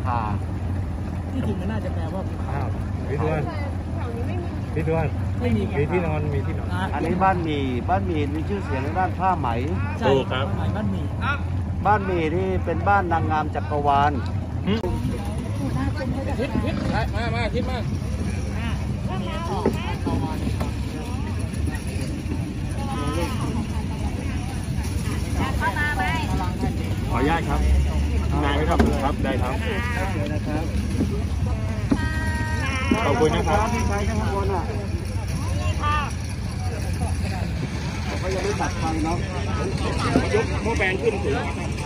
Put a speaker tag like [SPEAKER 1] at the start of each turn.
[SPEAKER 1] คา
[SPEAKER 2] ที่จริงมันน่าจะแปลว่าภูเขา
[SPEAKER 3] พี่ด้วนพี่ด้วน
[SPEAKER 2] ไม่มี
[SPEAKER 3] มีที่นอนมีที่นอน
[SPEAKER 1] อันนี้บ้านหมี่มีชื่อเสียงในด้านผ้าไหม
[SPEAKER 2] ใช่ครับบ้านหมี่
[SPEAKER 1] นี่เป็นบ้านนางงามจักรวาล
[SPEAKER 3] มาทิศมาขออนุญาตครับนายไม่ทำครับได้ครับขอบคุณนะครับ
[SPEAKER 1] ที่ใช้ข้างบนอ่ะเขายังไม่ตัดไฟเนาะ
[SPEAKER 3] ยกโมแบนขึ้นถึง